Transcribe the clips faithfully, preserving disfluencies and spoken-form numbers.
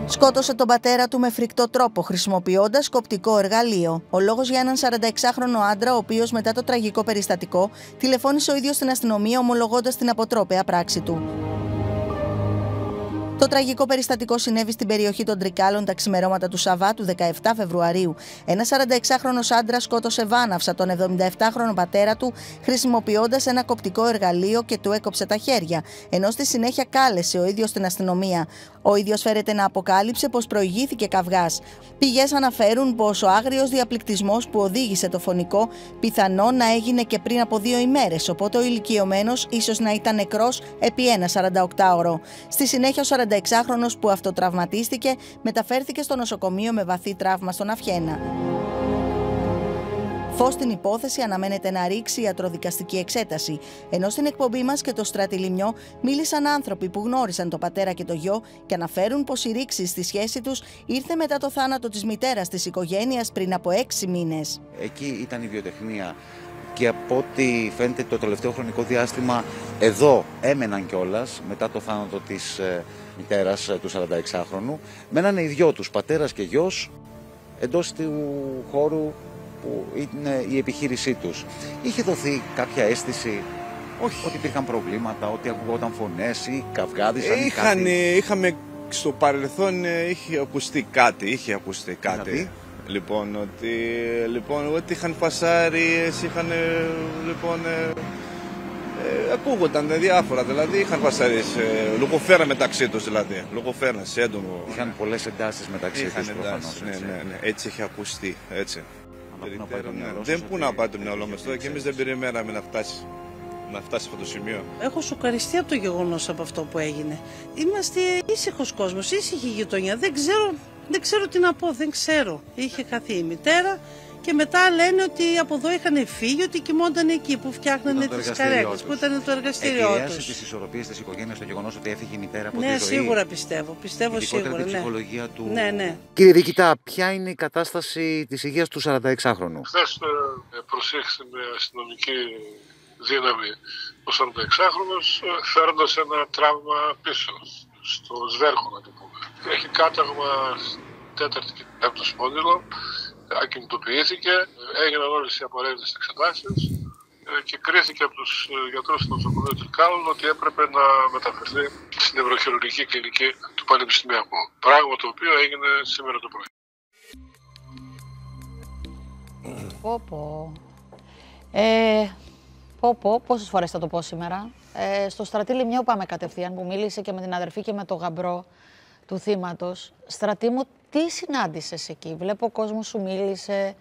Σκότωσε τον πατέρα του με φρικτό τρόπο, χρησιμοποιώντας κοπτικό εργαλείο. Ο λόγος για έναν σαρανταεξάχρονο άντρα, ο οποίος μετά το τραγικό περιστατικό τηλεφώνησε ο ίδιος στην αστυνομία, ομολογώντας την αποτρόπαια πράξη του. Το τραγικό περιστατικό συνέβη στην περιοχή των Τρικάλων τα ξημερώματα του Σαββάτου δεκαεφτά Φεβρουαρίου. Ένας σαρανταεξάχρονος άντρας σκότωσε βάναυσα τον εβδομηνταεφτάχρονο πατέρα του, χρησιμοποιώντας ένα κοπτικό εργαλείο και του έκοψε τα χέρια, ενώ στη συνέχεια κάλεσε ο ίδιος την αστυνομία. Ο ίδιος φέρεται να αποκάλυψε πως προηγήθηκε καυγάς. Πηγές αναφέρουν πως ο άγριος διαπληκτισμός που οδήγησε το φωνικό πιθανόν να έγινε και πριν από δύο ημέρες, οπότε ο ηλικιωμένος ίσως να ήταν νεκρός επί ένα σαρανταοκτάωρο. Στη συνέχεια, ο σαρανταεξάχρονος που αυτοτραυματίστηκε μεταφέρθηκε στο νοσοκομείο με βαθύ τραύμα στον αυχένα. Φως στην υπόθεση αναμένεται να ρίξει ιατροδικαστική εξέταση, ενώ στην εκπομπή μας και το Στράτη Λιμιό μίλησαν άνθρωποι που γνώρισαν το πατέρα και το γιο και αναφέρουν πως η ρήξη στη σχέση τους ήρθε μετά το θάνατο της μητέρας της οικογένειας πριν από έξι μήνες. Εκεί ήταν η βιοτεχνία και από ό,τι φαίνεται το τελευταίο χρονικό διάστημα εδώ έμεναν κιόλας μετά το θάνατο της ε, μητέρας ε, του σαρανταεξάχρονου. Μένανε οι δυο τους, πατέρας και γιος, εντός του χώρου που είναι η επιχείρησή τους. Είχε δοθεί κάποια αίσθηση όχι. ότι υπήρχαν προβλήματα, ότι ακουγόταν φωνές ή καυγάδισαν ή κάτι? Είχαμε στο παρελθόν, είχε ακουστεί κάτι, είχε ακουστεί κάτι. Δηλαδή? Λοιπόν, ότι, λοιπόν, ότι είχαν φασάριες, είχαν, λοιπόν, ε, ε, ακούγονταν διάφορα, δηλαδή είχαν φασάριες, ε, λογοφέρα μεταξύ τους, δηλαδή, λογοφέρα, σε έντονο. Είχαν πολλές εντάσεις μεταξύ είχαν τους, εντάσεις, προφανώς, ναι, ναι, ναι, έτσι είχε ακουστεί, έτσι. Ναι. Δεν πού να πάει το μυαλό μας τώρα και εμείς δεν περιμέναμε να φτάσει. Να φτάσει σε αυτό το σημείο. Έχω σοκαριστεί από το γεγονός από αυτό που έγινε. Είμαστε ήσυχος κόσμος, ήσυχη γειτονιά. Δεν ξέρω, δεν ξέρω τι να πω, δεν ξέρω. Είχε χαθεί η μητέρα και μετά λένε ότι από εδώ είχαν φύγει, ότι κοιμόνταν εκεί που φτιάχνανε τις καρέκλες, που ήταν το εργαστήριό τους. Επηρέασε τις ισορροπίες της οικογένειας το γεγονός ότι έφυγε η μητέρα από ναι, τη ζωή? Ναι, σίγουρα πιστεύω. Πιστεύω σίγουρα. Την ναι. ψυχολογία του. Ναι, ναι. Κύριε Δίκητα, ποια είναι η κατάσταση της υγείας του σαρανταεξάχρονου? Χθες προσήχθη με αστυνομική δύναμη ο σαρανταεξάχρονος, φέρνοντας ένα τραύμα πίσω, στο σβέρχο να το πούμε. Έχει κάταγμα τέταρτη και πέμπτο σπόνδυλο, ακινητοποιήθηκε, έγιναν όλες οι απαραίτητες εξετάσεις και κρίθηκε από τους γιατρούς του νοσοκομείου Τρικάλων ότι έπρεπε να μεταφερθεί στην νευροχειρουργική κλινική του Πανεπιστημιακού. Πράγμα το οποίο έγινε σήμερα το πρωί. Πω πω. Ε, πω πω, πόσες φορές θα το πω σήμερα. Ε, στο Στρατή Λιμιό πάμε κατευθείαν, που μίλησε και με την αδερφή και με το γαμπρό του θύματος. Στρατή μου, τι συνάντησες εκεί? Βλέπω ο κόσμος σου μίλησε.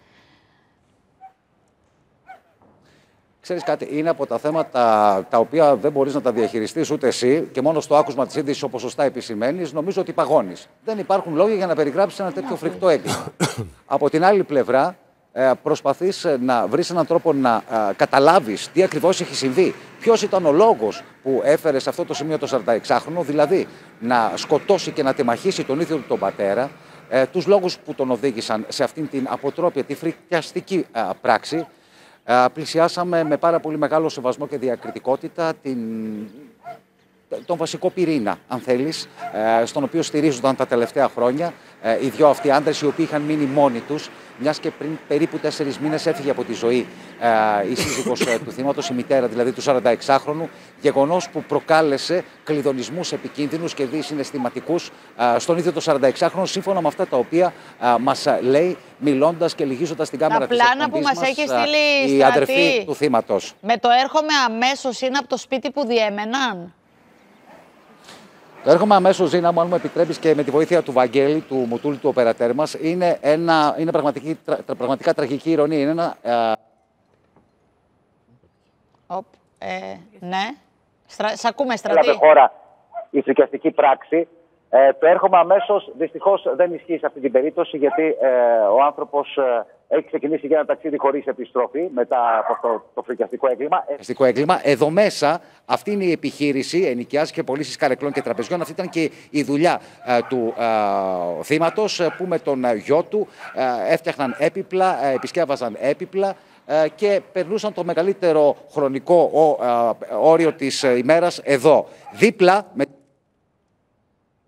Ξέρεις κάτι, είναι από τα θέματα τα οποία δεν μπορείς να τα διαχειριστείς ούτε εσύ και μόνο στο άκουσμα της είδησης, όπως σωστά επισημαίνεις, νομίζω ότι παγώνεις. Δεν υπάρχουν λόγια για να περιγράψεις ένα τέτοιο φρικτό έγκλημα. Από την άλλη πλευρά, προσπαθείς να βρεις έναν τρόπο να καταλάβεις τι ακριβώς έχει συμβεί. Ποιος ήταν ο λόγος που έφερε σε αυτό το σημείο το σαρανταεξάχρονο, δηλαδή να σκοτώσει και να τεμαχίσει τον ίδιο του τον πατέρα, τους λόγους που τον οδήγησαν σε αυτήν την αποτρόπια, τη φρικτιαστική πράξη. Πλησιάσαμε με πάρα πολύ μεγάλο σεβασμό και διακριτικότητα την... τον βασικό πυρήνα, αν θέλεις, στον οποίο στηρίζονταν τα τελευταία χρόνια οι δυο αυτοί άντρες, οι οποίοι είχαν μείνει μόνοι τους, μιας και πριν περίπου τέσσερις μήνες έφυγε από τη ζωή η σύζυγος του θύματος, η μητέρα δηλαδή του σαρανταεξάχρονου, γεγονός που προκάλεσε κλειδονισμούς επικίνδυνους και δυσυναισθηματικούς στον ίδιο το σαρανταεξάχρονο, σύμφωνα με αυτά τα οποία μας λέει, μιλώντας και λυγίζοντας την κάμερα της εκπομπής μας, που μας έχει στείλει η αδερφή του θύματος. Με το έρχομαι αμέσως είναι από το σπίτι που διέμεναν. Το έρχομαι αμέσως, Ζήνα μου, αν μου επιτρέπεις, και με τη βοήθεια του Βαγγέλη, του Μουτούλη, του οπερατέρ μας, είναι, ένα, είναι πραγματική, τρα, πραγματικά τραγική ηρωνία. Είναι ένα... Ε... Οπ, ε, ναι. Στρα... Σ' ακούμε, Στρατή. Έλαβε χώρα η φρικιαστική πράξη. Ε, το έρχομαι αμέσως, δυστυχώς δεν ισχύει σε αυτή την περίπτωση, γιατί ε, ο άνθρωπος ε, έχει ξεκινήσει για ένα ταξίδι χωρίς επιστροφή μετά από αυτό το φρικιαστικό έγκλημα. Φρικιαστικό έγκλημα. Εδώ μέσα, αυτή είναι η επιχείρηση, ενοικιάζει και πωλήσεις καρεκλών και τραπεζιών. Αυτή ήταν και η δουλειά ε, του ε, θύματος, που με τον ε, γιο του ε, έφτιαχναν έπιπλα, ε, επισκεύαζαν έπιπλα και περνούσαν το μεγαλύτερο χρονικό ο, ε, όριο της ημέρας εδώ. Δίπλα με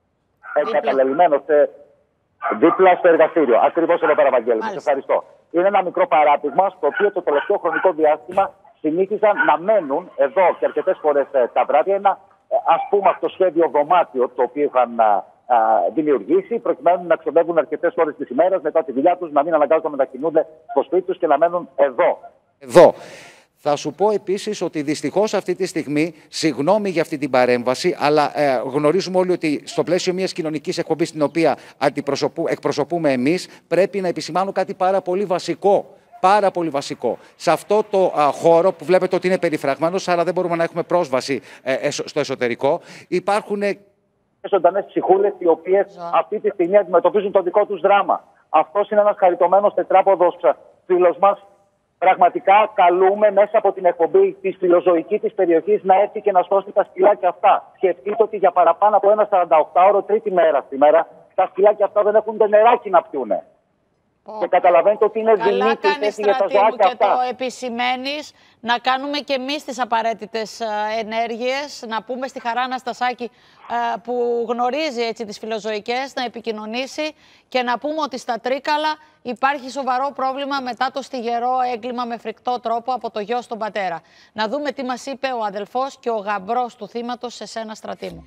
εγκαταλελειμμένος δίπλα στο εργαστήριο. Ακριβώς εδώ πέρα, Βαγγέλη. Σας ευχαριστώ. Είναι ένα μικρό παράδειγμα στο οποίο το τελευταίο χρονικό διάστημα συνήθιζαν να μένουν εδώ και αρκετές φορές τα βράδια ένα ας πούμε αυτοσχέδιο δωμάτιο το οποίο είχαν α, α, δημιουργήσει προκειμένου να ξοδεύουν αρκετές ώρες της ημέρας μετά τη δουλειά τους, να μην αναγκάζονται να μετακινούνται στο σπίτι τους και να μένουν εδώ. Εδώ. Θα σου πω επίσης ότι δυστυχώς αυτή τη στιγμή, συγγνώμη για αυτή την παρέμβαση, αλλά ε, γνωρίζουμε όλοι ότι στο πλαίσιο μιας κοινωνικής εκπομπής την οποία εκπροσωπούμε εμείς, πρέπει να επισημάνω κάτι πάρα πολύ βασικό. Πάρα πολύ βασικό. Σε αυτό το α, χώρο που βλέπετε ότι είναι περιφραγμένος, άρα δεν μπορούμε να έχουμε πρόσβαση ε, ε, στο εσωτερικό, υπάρχουν ζωντανές ψυχούλες οι οποίες αυτή τη στιγμή αντιμετωπίζουν το δικό τους δράμα. Αυτός είναι ένας χαριτωμένος τετράποδος φίλος μας. Πραγματικά καλούμε μέσα από την εκπομπή τη φιλοζωική της περιοχής να έρθει και να σώσει τα σκυλάκια αυτά. Σκεφτείτε ότι για παραπάνω από ένα σαρανταοκτάωρο, τρίτη μέρα σήμερα, τα σκυλάκια αυτά δεν έχουν νεράκι να πιούνε. Oh. Και καταλαβαίνετε ότι είναι δεινή η θέση για τα ζωάκια αυτά. Και το επισημαίνεις, να κάνουμε και εμείς τις απαραίτητες ενέργειες, να πούμε στη Χαρά Αναστασάκη που γνωρίζει έτσι τις φιλοζωικές, να επικοινωνήσει και να πούμε ότι στα Τρίκαλα υπάρχει σοβαρό πρόβλημα μετά το στιγερό έγκλημα με φρικτό τρόπο από το γιο στον πατέρα. Να δούμε τι μας είπε ο αδελφός και ο γαμπρός του θύματος σε σένα, Στρατή μου.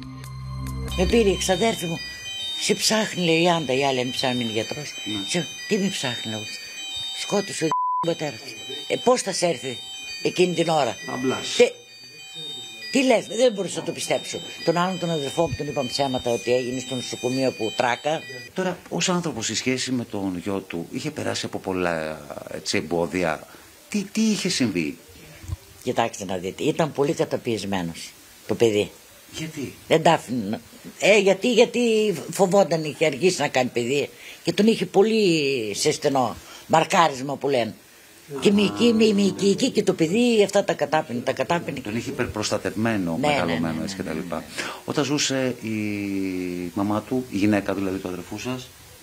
Με πήρε η ξαδέρφη μου. Σε ψάχνει, λέει η Άντα, η άλλη αν ψάχνει είναι γιατρός. Ναι. Σε, τι με ψάχνει, λέω. Σκότωσε ο πατέρα της. Ε, πώς θα σε έρθει εκείνη την ώρα. Αμπλάς. Τε... Τι λες, δεν μπορούσα να το πιστέψω. Τον άλλον τον αδερφό μου τον είπαν ψέματα ότι έγινε στο νοσοκομείο που τράκα. Τώρα, ως άνθρωπος σε σχέση με τον γιο του, είχε περάσει από πολλά έτσι, εμπόδια. Τι, τι είχε συμβεί. Κοιτάξτε να δείτε, ήταν πολύ καταπιεσμένος το παιδί. Γιατί? Δεν τα άφηνε. Ε, γιατί, γιατί φοβόταν, είχε αργήσει να κάνει παιδί και τον είχε πολύ σε στενό μαρκάρισμα που λένε. Και μυϊκή, μυϊκή, εκεί και το παιδί αυτά τα κατάπινε, τα κατάπινε. Τον είχε υπερπροστατευμένο, ναι, μεγαλωμένο, ναι, ναι, ναι, ναι, κτλ. Όταν ζούσε η μαμά του, η γυναίκα δηλαδή του αδερφού σας.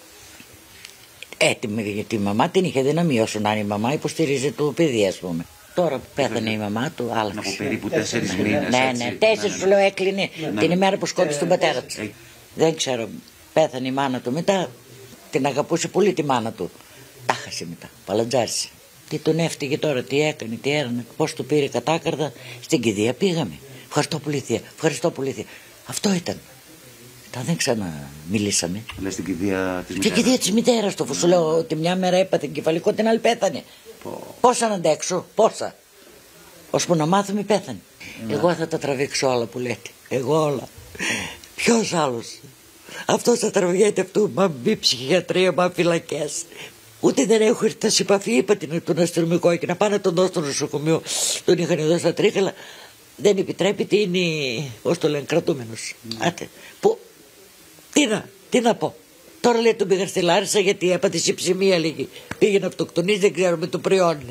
Ε, τη, τη μαμά την είχε δύναμη όσο να είναι η μαμά, υποστηρίζει το παιδί, ας πούμε. Τώρα που πέθανε η μαμά του, άλλαξε. Από περίπου τέσσερις μήνες. Ναι, ναι, τέσσερις σου λέω έκλεινε την ημέρα που σκότωσε τον πατέρα της. Δεν ξέρω, πέθανε η μάνα του μετά, την αγαπούσε πολύ τη μάνα του. Τα χάσε μετά, παλατζάρισε. Τι τον έφτυγε τώρα, τι έκανε, τι έρανε, πώς του πήρε κατάκαρδα. Στην κηδεία πήγαμε. Ευχαριστώ πολύ, θεία, ευχαριστώ πολύ, θεία. Αυτό ήταν. Τα δεν ξαναμιλήσαμε. Λες στην κηδεία της μητέρας. Στην κηδεία της μητέρας του, αφού σου λέω ότι μια μέρα έπαθε εγκεφαλικό, την άλλη πέθανε. Oh. Πόσα να αντέξω, πόσα. Ώσπου να μάθουμε πέθανε. Yeah. Εγώ θα τα τραβήξω όλα που λέτε. Εγώ όλα. Ποιος άλλος. Αυτός θα τραβιέται αυτού. Μα μπει ψυχιατρία, μα φυλακές. Ούτε δεν έχω έρθει σε επαφή. Είπα την, τον αστυνομικό και να πάνε να τον δώσω στο νοσοκομείο. Τον είχαν εδώ στα Τρίκαλα. Δεν επιτρέπει τι είναι, ως το λένε, κρατούμενος. Mm. Άτε. Που, τι να, τι να πω. Τώρα λέει τον πήγαν στη Λάρισα γιατί έπαθε συψημία λίγη. Πήγε να αυτοκτονήσει, δεν ξέρω με το προϊόν.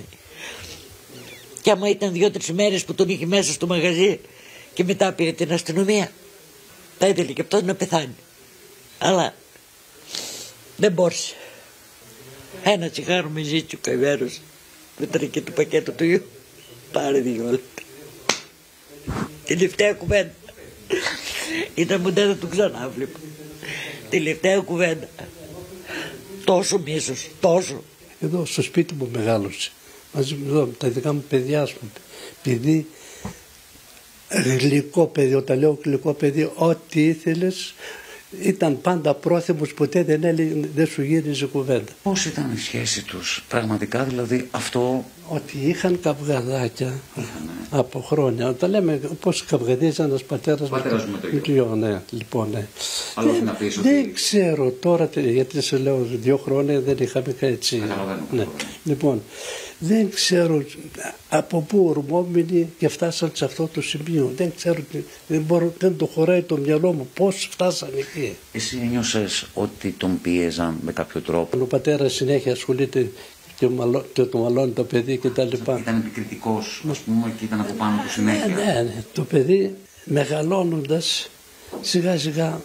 Και άμα ήταν δύο-τρεις μέρες που τον είχε μέσα στο μαγαζί και μετά πήρε την αστυνομία, θα ήθελε και αυτός να πεθάνει. Αλλά δεν μπόρεσε. Ένα τσιγάρο με ζήτησε ο καημένος με τα και του πακέτο του γιου. Πάρε δύο λεπτά. Τελευταία κουβέντα. Ήταν μου δεν θα του ξανά βλέπω. Τελευταία κουβέντα. Τόσο μίσος, τόσο. Εδώ στο σπίτι μου μεγάλωσε. Μαζί με, εδώ, με τα δικά μου παιδιά, ας πούμε. Παιδί, γλυκό παιδί, όταν λέω γλυκό παιδί, ό,τι ήθελες, ήταν πάντα πρόθυμος, ποτέ δεν, έλεγε, δεν σου γύριζε κουβέντα. Πώς ήταν η σχέση τους, πραγματικά δηλαδή αυτό. Ότι είχαν καυγαδάκια από χρόνια. Όταν λέμε πώς καυγαδίζαν ένας πατέρας με, πατέρας με το γιο. Ναι, λοιπόν, ναι. Δεν, να πεις δεν ότι... ξέρω τώρα, γιατί σε λέω δύο χρόνια δεν είχαμε έτσι. Ναι. Λοιπόν, δεν ξέρω από πού ορμόμενοι και φτάσαν σε αυτό το σημείο. Δεν ξέρω, δεν, μπορώ, δεν το χωράει το μυαλό μου πώς φτάσαν εκεί. Εσύ ένιωσες ότι τον πίεζαν με κάποιο τρόπο? Ο πατέρας συνέχεια ασχολείται και, μαλώ, και το μαλώνει το παιδί και τα λοιπά. Ήταν επικριτικός, ας πούμε, και ήταν από πάνω του συνέχεια. Ναι, ναι, ναι. Το παιδί μεγαλώνοντας σιγά σιγά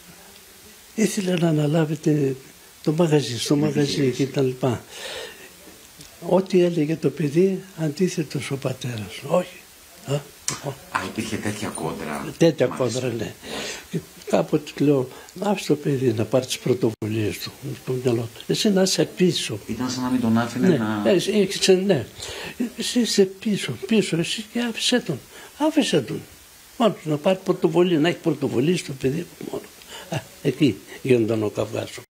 ήθελε να αναλάβει τε, το μαγαζί, στο μαγαζί και τα λοιπά. Ό,τι έλεγε το παιδί αντίθετος ο πατέρας. Όχι. Α, Α, υπήρχε τέτοια κόντρα. Τέτοια κόντρα, ναι. Και κάποτε λέω, άφησε το παιδί να πάρει τις πρωτοβουλίες του στο μυαλό του. Εσύ να είσαι πίσω. Ήταν σαν να μην τον άφηνε ναι, να... Εσύ, έχεις, ναι. Εσύ είσαι πίσω, πίσω, εσύ και άφησε τον. Άφησε τον. Μόνο να πάρει πρωτοβουλία, να έχει πρωτοβουλία στο παιδί μόνο. Α, εκεί γίνονταν ο καυγάς.